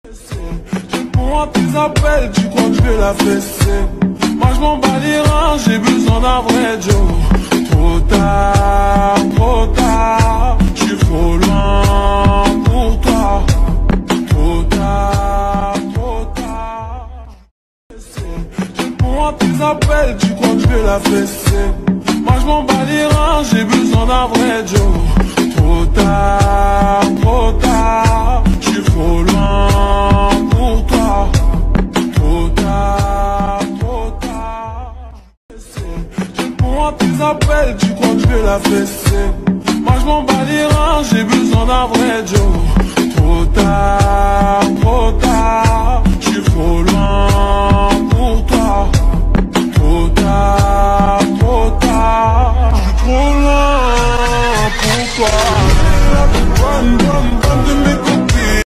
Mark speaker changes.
Speaker 1: Pour moi tes appels, tu crois que je vais la fesser. Moi je m'en bats les reins, j'ai besoin d'un vrai Joe. Trop tard, je suis trop loin pour toi. Trop tard. Pour moi tes appels, tu crois que je vais la fesser. Moi je m'en bats les reins, j'ai besoin d'un vrai Joe. Trop tard, je suis trop loin pour toi. Trop tard. Pour moi tes appels, tu crois que je vais la fesser.